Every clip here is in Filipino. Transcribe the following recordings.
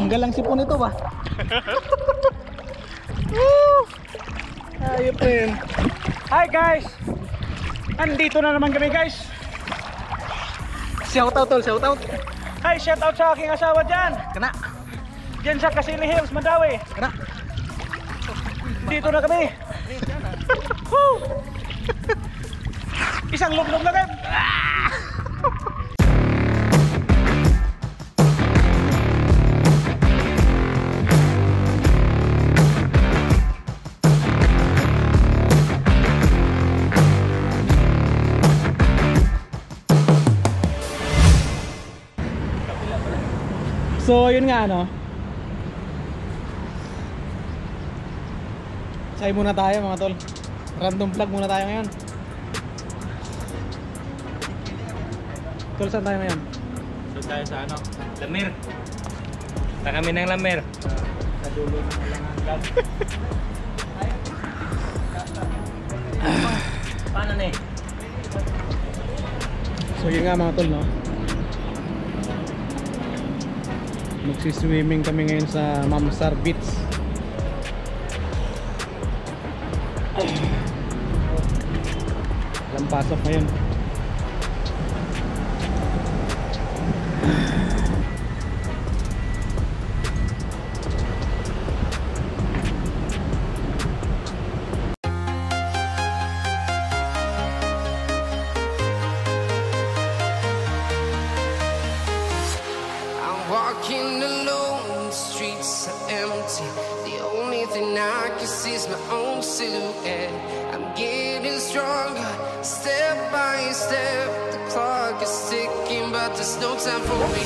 Tanggal ang sipon nito ba? Ayop na yun. Hi guys! Andito na naman kami guys. Shout out tol, shout out. Hi, shout out sa aking asawa dyan. Kana. Dyan sa Kasili Hills, Mandawi. Kana. Dito na kami. Woo! Isang loob-loob na kayo. So yun nga ano. Say muna tayo mga tol. Random vlog muna tayo ngayon. Tol, saan tayo ngayon? Doon tayo sa ano? Lamer. Punta kami ng Lamer. Sa dulo ng Alangan. Paano na eh? So yun nga mga tol, no? Magsiswimming kami ngayon sa Mamsar Beach. Walang pasok ngayon. Walking alone, the streets are empty. The only thing I can see is my own silhouette. I'm getting stronger, step by step. The clock is ticking, but there's no time for me.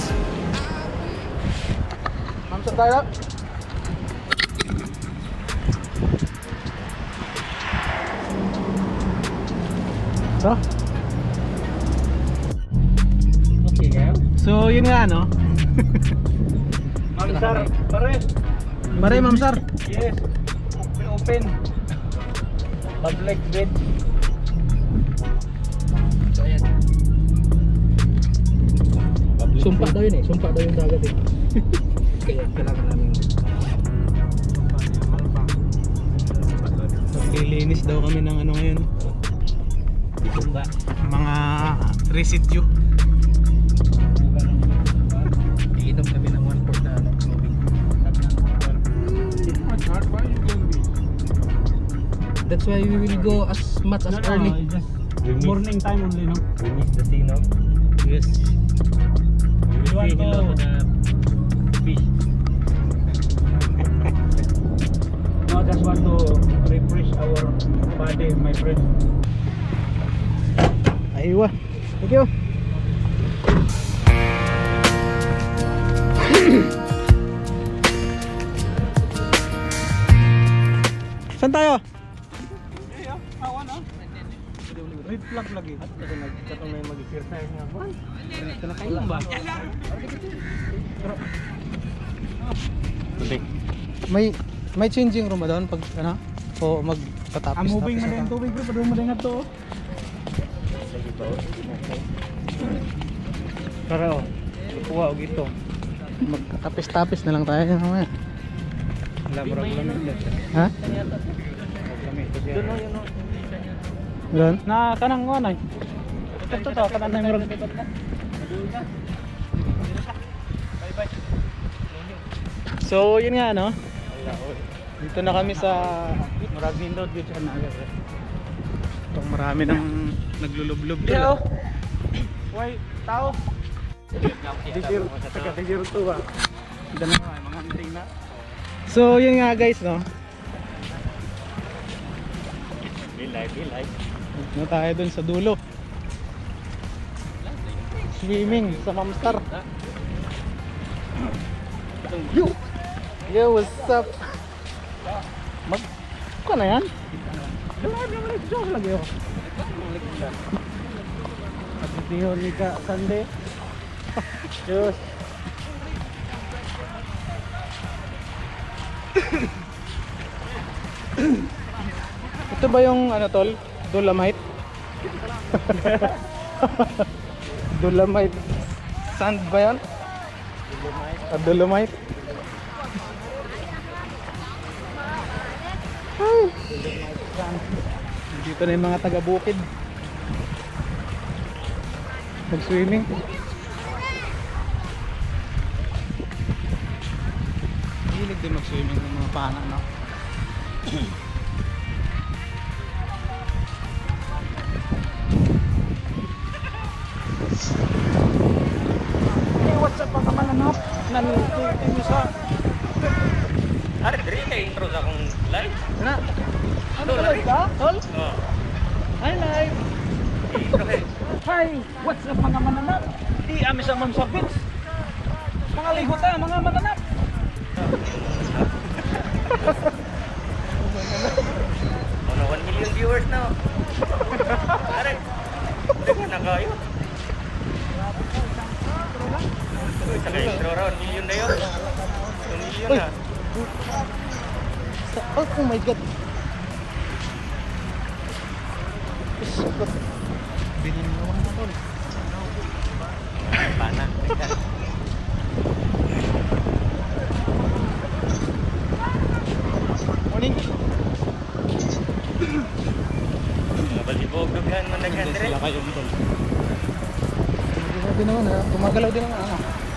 Mamsar tayo. So? Okay kayo? So yun nga ano. Mamsar, pare. Pare Mamsar. Yes. Open. Public bed. So ayan. Sumpa daw yun eh. Sumpa daw yung dagat eh. Kaya kailangan namin maglilinis daw kami ng ano ngayon. Sumpa. Mga residue. Iinom kami ng 1/4 na tubig. That's why we will go as much as early. Just morning time only, no? We miss the sea, no? Yes. We want to Fish. no, just want to refresh our body, my friend. Aywa. Thank you. Saan tayo? Red flag lagi. Katong may mag-exercise nga. Kanakain ba? May changing room ba doon pag ano? O magtatapis. Ang moving man yung tubig bro, padung mo din to. Para oh. Kuha og ito. Magtatapis-tapis na lang tayo mamaya. Wala mo lamig. Ha? Doon yun. Doon? Na kanang ano ay. Ito to kanang na murag. So yun nga no. Dito na kami sa Murag nindot gyud sa naga. itong marami nang naglulublob Yo. doon. Why tao? Taga-digiro to ba? Dala na mga hunting na. So yun nga guys no. Bilay. Na tayo dun sa dulo. Swimming sa Mamsar. Yo, what's up? Ko na yan? Joke lagi ako. Pagkitiho ni ka Sunday. Diyos. Ito ba yung ano tol? Dolomite? Dolomite sand ba yan? Dolomite. Ay. Dito na yung mga taga-bukid. Mag-swimming. Hilig din mag-swimming ng mga pana, no? Hey, what's up mga mananap? Nandito yung sa... Ari, diri kay intro sa akong live. Ano? Ano live ka? Tol? Oh. Hi live! Intro kay. Hi! What's up mga mananap? Di amis ang mga beach. Mga lihuta, mga mananap. Ano 1 million viewers na. Ari. Dito na kayo. Sa kay intro ra 1 million na yun. 1 million na. Oh my god! Iskot! Binili mo naman tol. Pana. Morning! Balibog dughan man daghan dire. Sila kayo tol. Grabe naman ha, gumagalaw din ang ano.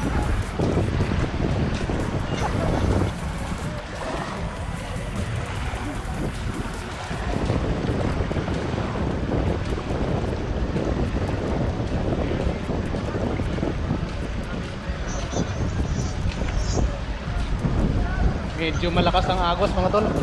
Medyo malakas ang agos mga tol.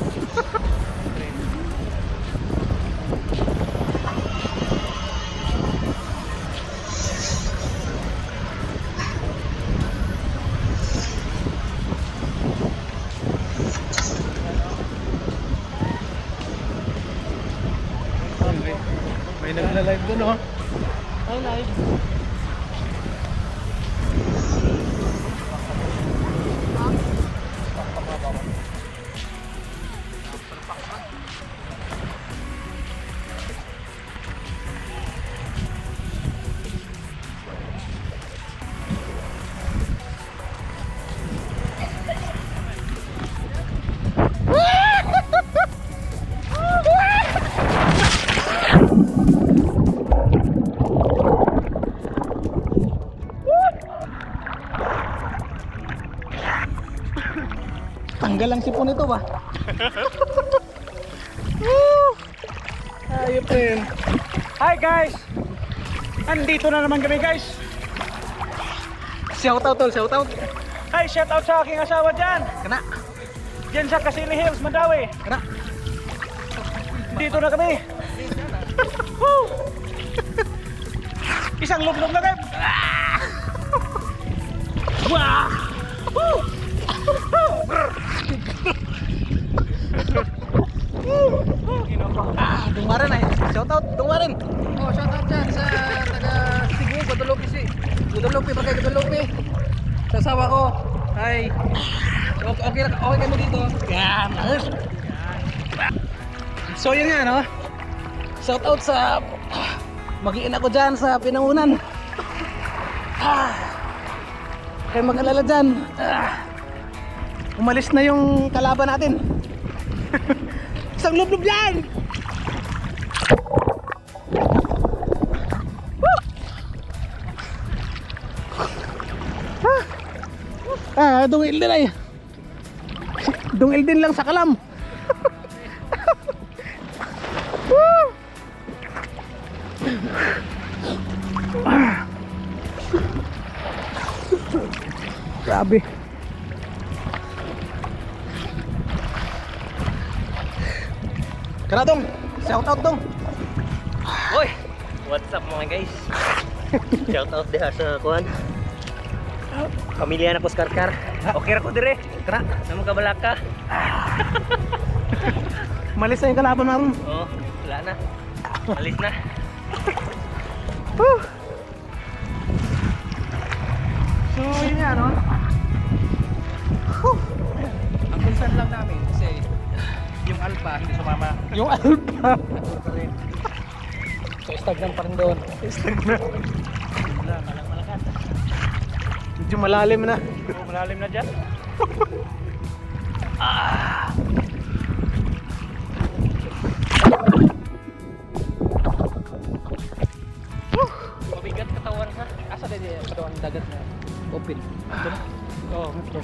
May nagla-live doon oh. Hi live. Tanggal ang sipon nito ba? Ayun rin. Hi guys! Andito na naman kami guys. Shout out tol, shout out. Hi, shout out sa aking asawa dyan. Kana. Dyan sa Kasili Hills, Mandawi. Kana. Dito na kami. Woo! Isang loob-loob na kami. Wah! Woo! Dungwaran ay. Shout out, dungwaran. Oh, shout out dyan sa taga Cebu, Guadalupe si Guadalupe, Barangay Guadalupe. Sa asawa ko. Hi. Okay kami dito. Yan. So yun nga no. Shout out sa mag-iin ako dyan sa Pinangunan. Kaya mag-alala dyan. Umalis na yung kalaban natin. Isang lublob yan. Dungil din ay. Dungil din lang sa kalam. Grabe. Kana dong, shout out dong. Oy, what's up mga guys? Shout out diha sa kuan. Pamilya na ko Skarkar. Okay ra ko dire. Kana, Namo ka balaka. malis na yung kalaban namin. Oh, wala na. Alis na. So yun nga no. Ang concern lang namin kasi yung Alpha hindi sumama. Yung Alpha. So stagnant pa rin doon. Stagnant. Wala, malakas. Medyo malalim na. Malalim na dyan. Mabigat katawan ha. Asa din yung katawan dagat na open. Ito na. Oo, ito.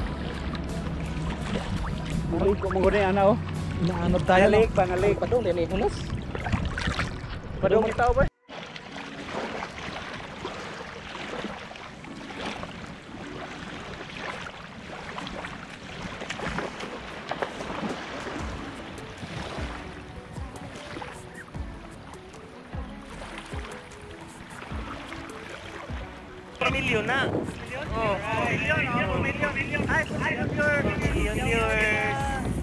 Malig ko mong ana oh. Inaanod tayo. Bangalik, bangalik. Padong din eh hulas. Padong itaw ba? Milyon na. Oh. Million. Ay, Viewers.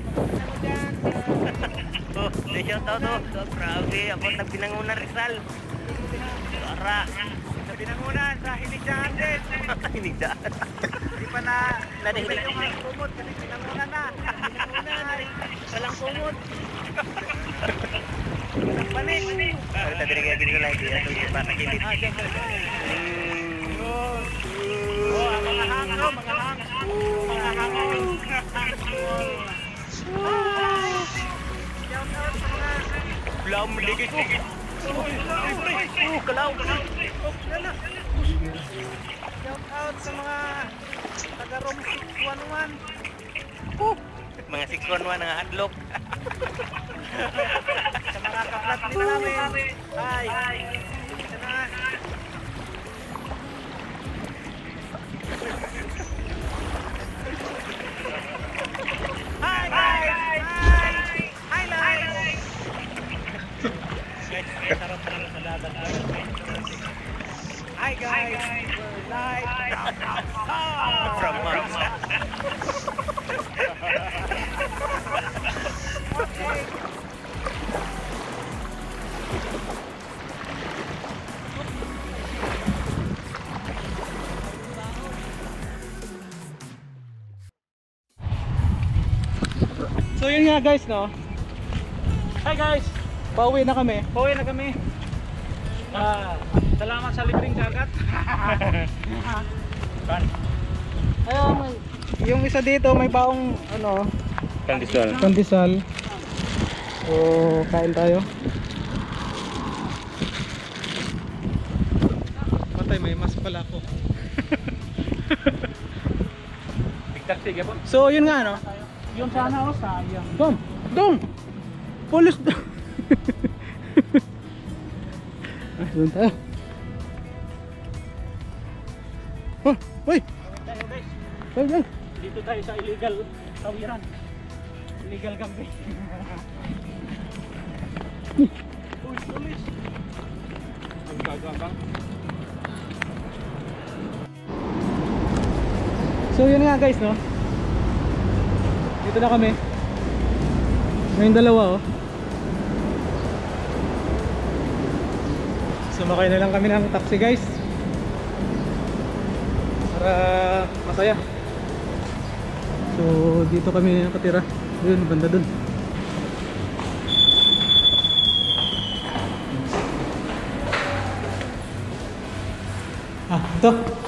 Oh, shout out to. Grabe, ako nagpinangunan Rizal. Para. pinangunan sa Hinigdaan din. Hinigdaan. Hindi pa na Nadahilig. yung mga kumot kasi pinangunan na. Pinangunan. Walang kumot. Panik. Ano tadi rin gagawin ko lagi. Ano yung bata kilit. Oh, mga hangin, mga hangin. Mga hangin. Shout out sa mga Blam, ligit. Kalaw. shout out sa mga taga-Rom 611. Mga 611 nga hadlock. Sa mga kaplat din namin. Hi. Dito na. Hi guys! Hi guys! Hi guys! We're live From Mars. So yun nga guys, no? Hi guys! Pauwi na kami. Pauwi na kami. Salamat sa libreng dagat. Ayun, yung isa dito may baong ano, Pandesal. pandesal. So, kain tayo. Patay, may mas pala ako. Taxi po. So, yun nga, no? Yung sana o sayang. Dong! Pulis! Doon tayo. Oh, uy! Tayo guys. Ay. Dito tayo sa illegal tawiran. Illegal camping. Tulis. Ang gagawang. So yun nga guys, no? Dito na kami. Ngayong dalawa, oh. Sumakay na lang kami ng taxi guys para masaya. So dito kami nakatira. Yun, banda dun. Ito.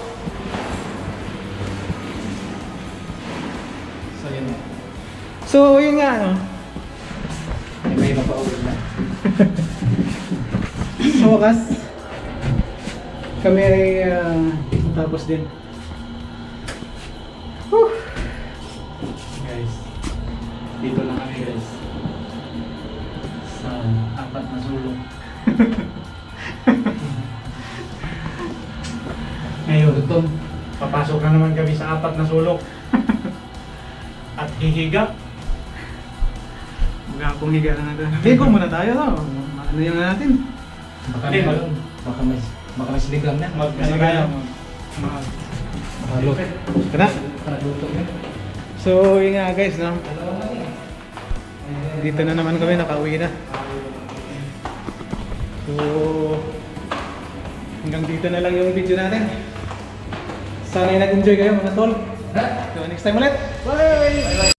So yun nga, no? May mapauwi na. Sa wakas kami ay matapos din. Whew. Guys, dito lang kami guys. Sa apat na sulok. Ngayon, papasok na naman kami sa apat na sulok. At hihiga. Magkakong higa na natin. Ligo muna tayo, no? Ano yung natin? Baka may siligang na. Ano tayo? Mahalot. Kana? Luto yun. So yun nga guys, no? Dito na naman kami, nakauwi na. So hanggang dito na lang yung video natin. Sana ay nag-enjoy kayo mga tol. So next time ulit. Bye!